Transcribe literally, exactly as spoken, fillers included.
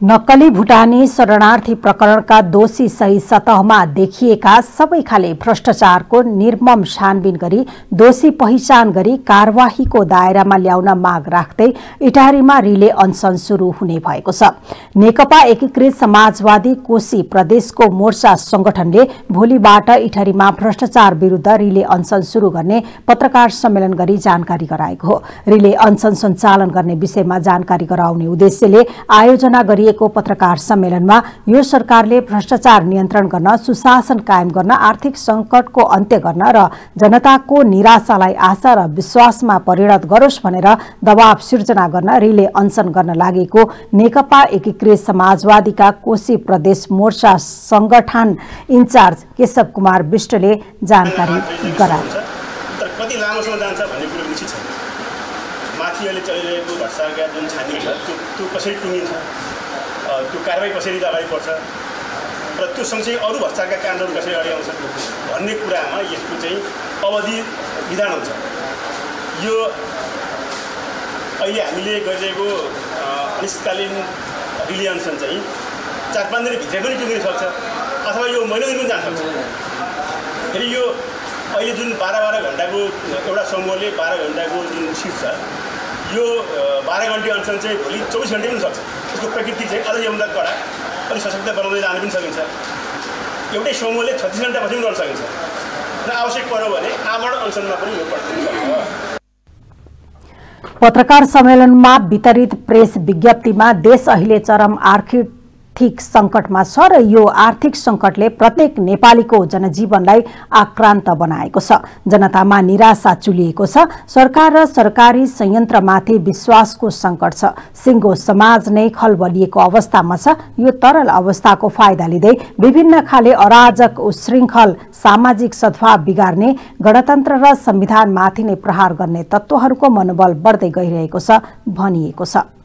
नक्कली भुटानी शरणार्थी प्रकरणका दोषी सही सतहमा देखिएका सबै खाले भ्रष्टाचारको निर्मम छानबिन गरी दोषी पहिचान गरी कारवाहीको दायरामा ल्याउन माग राख्दै इटारीमा रिले अनसन शुरू हुने भएको छ। नेकपा एकीकृत समाजवादी कोशी प्रदेशको मोर्चा संगठनले भोलिबाट इटारीमा भ्रष्टाचार विरुद्ध रिले अनसन शुरू गर्ने पत्रकार सम्मेलन गरी जानकारी गराएको हो। रिले अनसन सञ्चालन गर्ने विषयमा जानकारी गराउने उद्देश्यले आयोजना गरी को पत्रकार सम्मेलनमा यो सरकारले भ्रष्टाचार नियन्त्रण गर्न, सुशासन कायम गर्न, आर्थिक संकटको अन्त्य गर्न र जनताको निराशालाई आशा र विश्वासमा परिणत गरोस् भनेर दबाव सिर्जना गर्न रिले अनसन गर्न लागेको नेकपा एकीकृत समाजवादीका कोशी प्रदेश मोर्चा संगठन इन्चार्ज केशव कुमार विष्टले जानकारी गराए। कति लामोसम्म जान्छ भन्ने कुरो निश्चित छैन। माथि अहिले चलिरहेको भ्रष्टाचारका जुन छानी छ त्यो त्यो कसरी टुङ्गिन्छ, त्यो कारबाही कसरी अगाडि बढ्छ र त्यो सँगसँगै अरू भ्रष्टाचारका काण्डहरू कसरी अगाडि आउँछ भन्ने कुरामा यसको चाहिँ अवधि विधान हुन्छ। यो अहिले हामीले गरिरहेको अनिश्चितकालीन रिले अनसन चाहिँ चार पाँच दिनभित्रै पनि टुङ्गिन सक्छ अथवा यो महिना दिन पनि जान सक्छ। फेरि यो अहिले जुन बाह्र बाह्र घन्टाको एउटा समूहले बाह्र घन्टाको जुन सिफ्ट छ यो बाह्र घन्टे अनसन चाहिँ भोलि चौबिस घन्टे पनि सक्छ। यसको प्रकृति चाहिँ अझै योभन्दा कडा अलिक सशक्त बनाउँदै जान पनि सकिन्छ। एउटै समूहले छत्तिस घन्टापछि पनि गर्न सकिन्छ र आवश्यक पर्यो भने आमरण अनसनमा पनि यो पर्छ। पत्रकार सम्मेलनमा वितरित प्रेस विज्ञप्तिमा देश अहिले चरम आर्थिक संकटमा छ र यो आर्थिक संकटले प्रत्येक नेपालीको जनजीवनलाई आक्रान्त बनाएको छ। जनतामा निराशा चुलिएको छ। सरकार र सरकारी संयन्त्रमाथि विश्वासको संकट छ। सिङ्गो समाज नै खलबलिएको अवस्थामा छ। यो तरल अवस्थाको फाइदा लिँदै विभिन्न खाले अराजक उशृङ्खल सामाजिक सद्भाव बिगार्ने गणतन्त्र र संविधानमाथि नै प्रहार गर्ने तत्त्वहरूको मनोबल बढ्दै गइरहेको छ भनिएको छ।